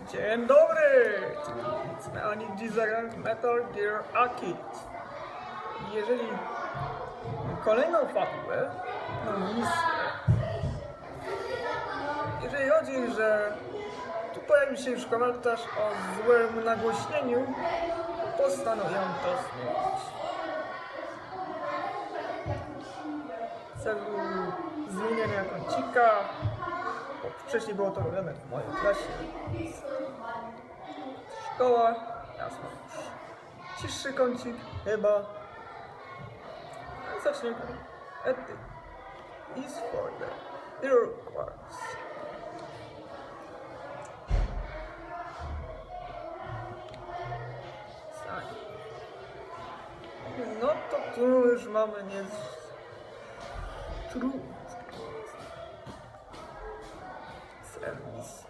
Dzień dobry! Mechanik Designer Metal Gear Akit. Jeżeli kolejną fabułę, misję. Jeżeli chodzi, że tu pojawił się już komentarz o złym nagłośnieniu, postanowiłem to zmienić. W celu zmienienia kącika, bo wcześniej było to robione w mojej klasie. Szkoła, jasno już. Ciszszy kącik, chyba. Zaczniemy. Ethic is for the Iroquois. No to tu już mamy trud. Serwis.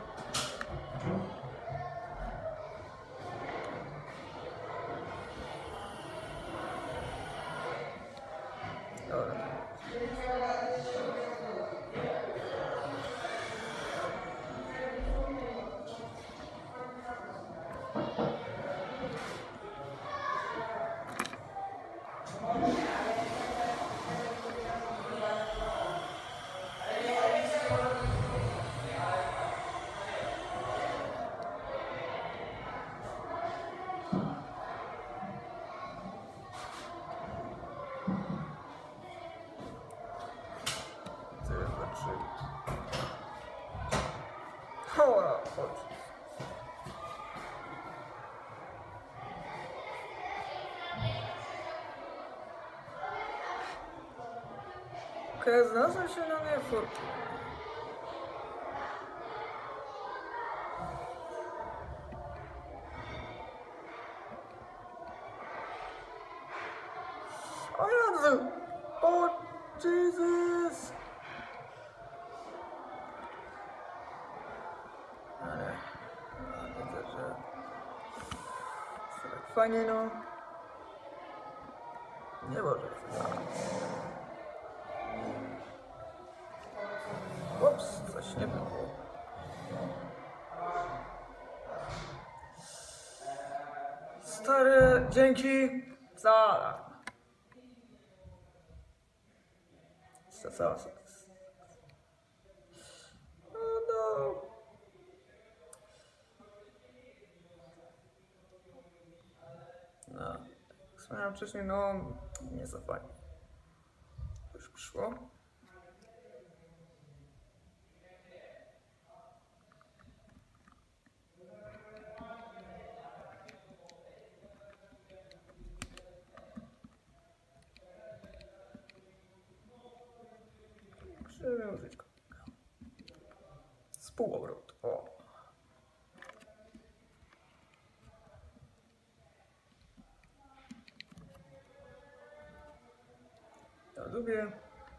Dobra. Okej, znalazłem się na niefortunnie. O Jezu! O Jesus! Ale widzę, że jest tak fajnie, no. Nie może ups, coś nie było. Stary, dzięki za alarm. No. Jak wspomniałem wcześniej, no nie za fajnie. Już przyszło. Musimy użyć kopika. Współobrót. O. Ja lubię.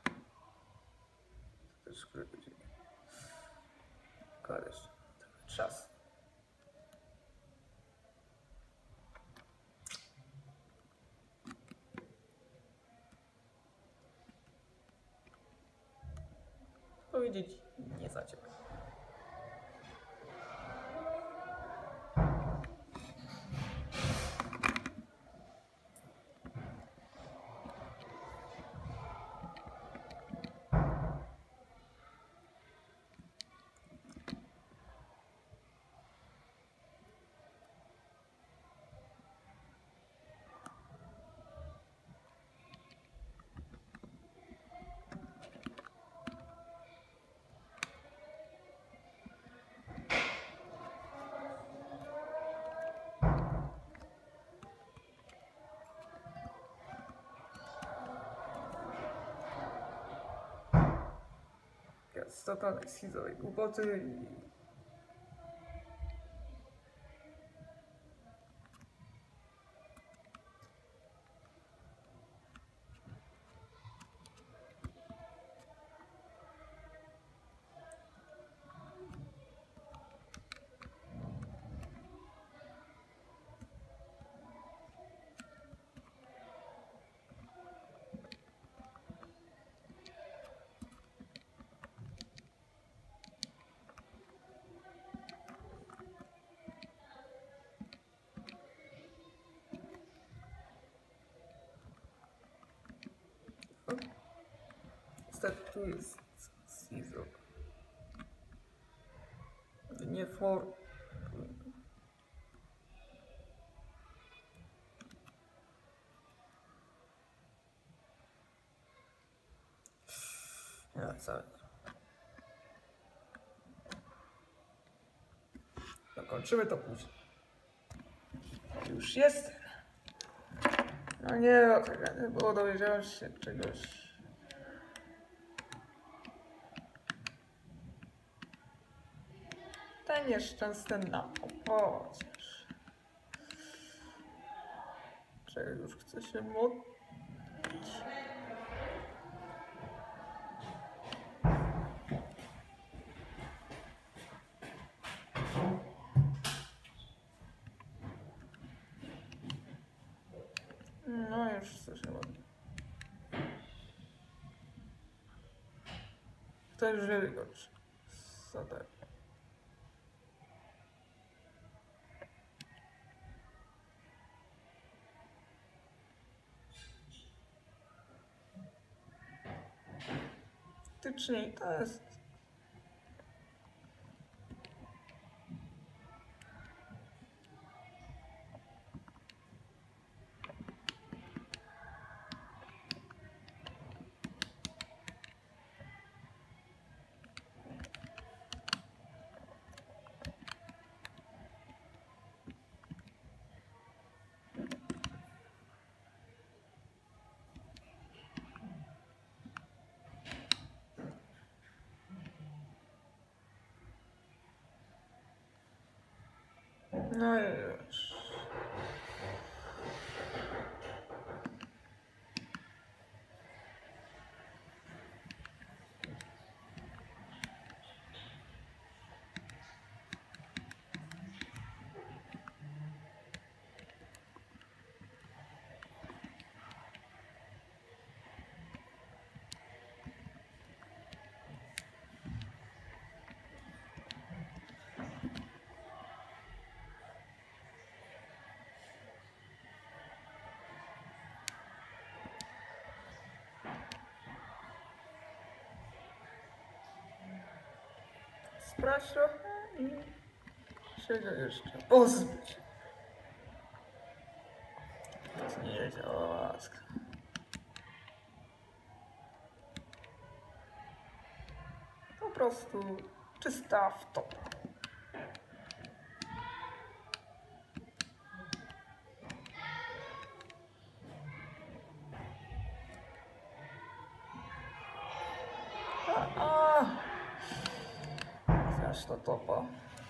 To też które godziny. Kładziesz. Czas. Powiedzieć nie za ciebie. Z totalnej schizowej głupoty i niestety tu jest Caesar. Nie for... Ja, cały. Dokończymy to później. Już jest. No nie, no, było dowiedziałem się czegoś. Ten nieszczęsny chociaż. Czego już chce się modlić? No już chce się modlić. To już wiele gorsze. Zadanie. Faktycznie to jest. No już. Sprawdź trochę i się go jeszcze pozbyć. To nie działa łaska. Po prostu czysta wtopa. Zaś to topa.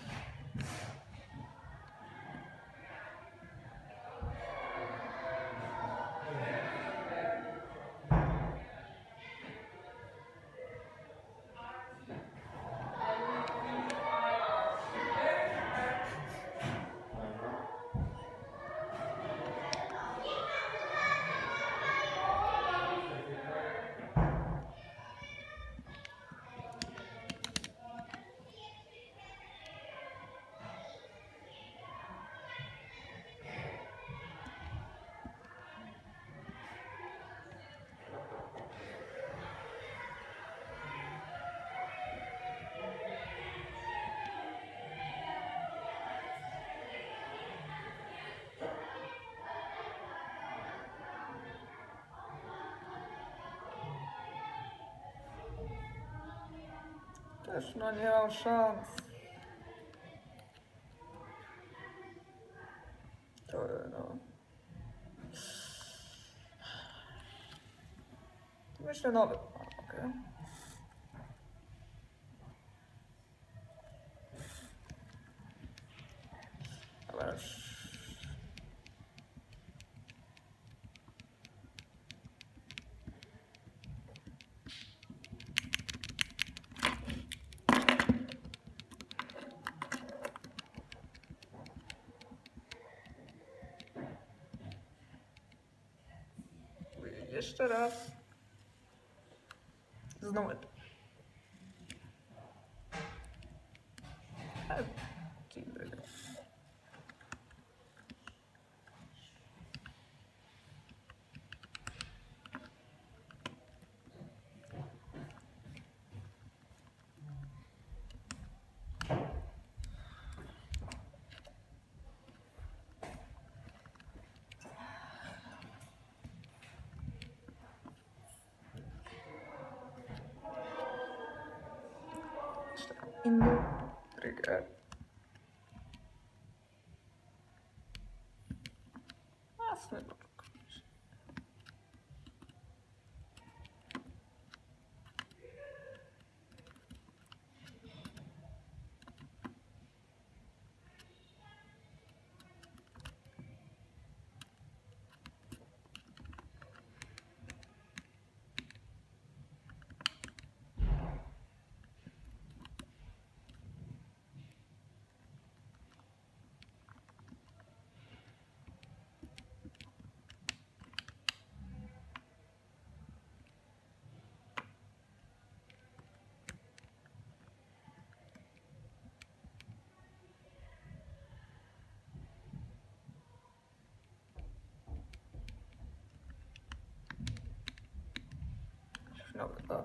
Też no nie mam szans. To no. Myślę nowy. Okay. Ale już. Jeszcze raz. Znowu. inny trigger. Jasne, dobra.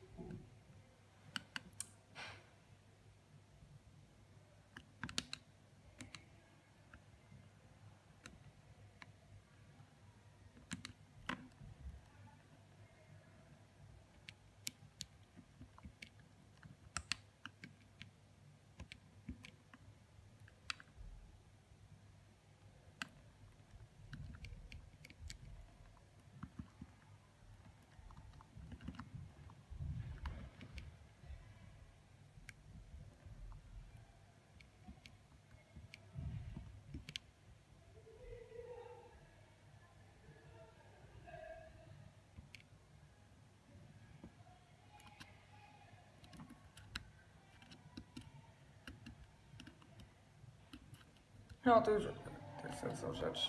No to już te są rzeczy.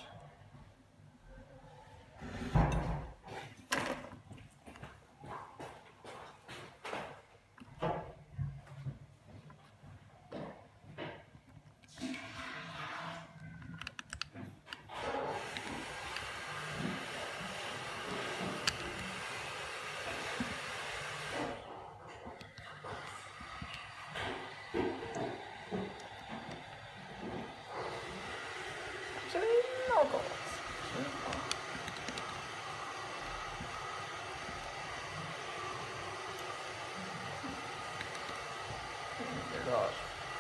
Czyli naokoło. Nie gorzej.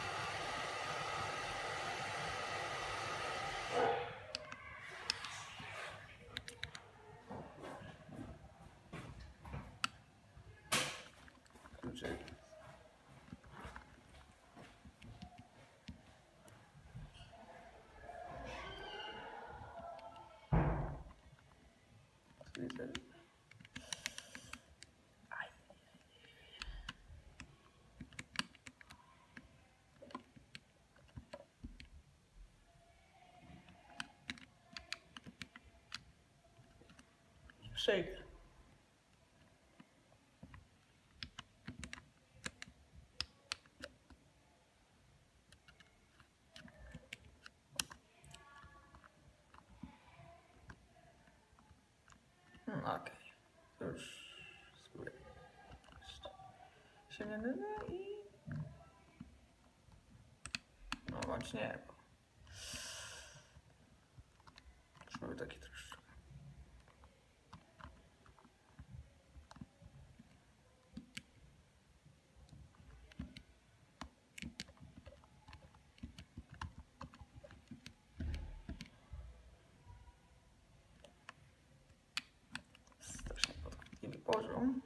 Kluczyk. Widzę. Przejdę. Okej. To już spróbuję. Się nie nada i... No bądź nie, bo... Już mamy taki troszeczkę. Strasznie podchwytliwy poziom.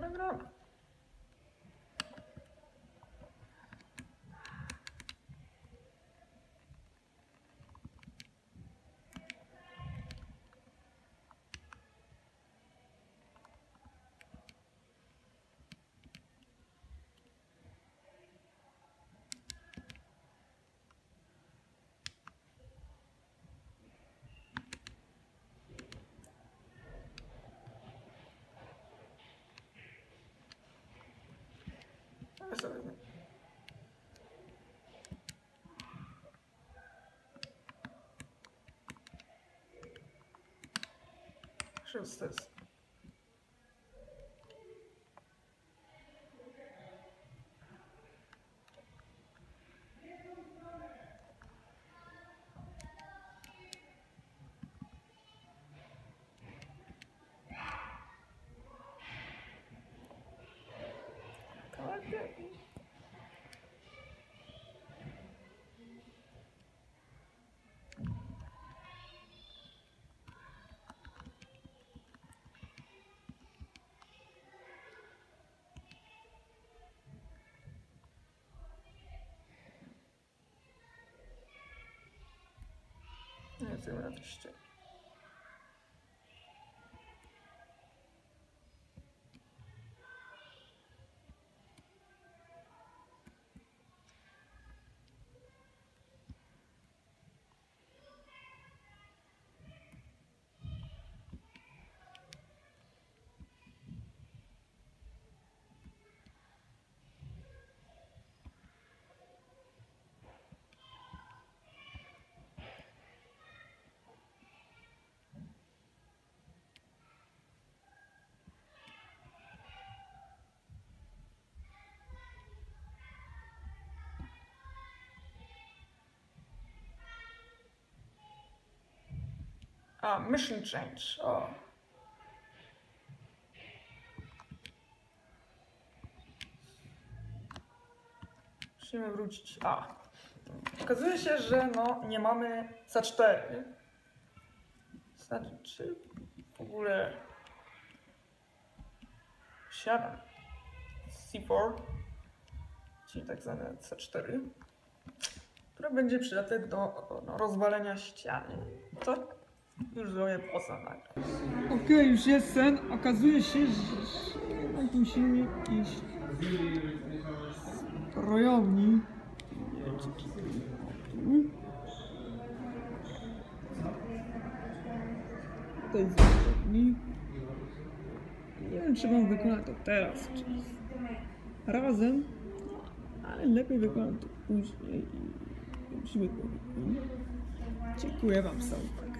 nagramy. Szósty. Nie wiem, oczywiście. A, mission change. O. Musimy wrócić. A. Okazuje się, że no nie mamy C4. Znaczy, czy w ogóle posiadam C4, czyli tak zwane C4, które będzie przydatne do rozwalenia ściany. To już zrobię poza nagle. Okej, już jest sen. Okazuje się, że jednak musimy iść z zbrojowni. Tutaj z zbrojowni. Nie wiem, czy mam wykonać to teraz, czy razem, ale lepiej wykonać to później i musimy to. Dziękuję wam za uwagę.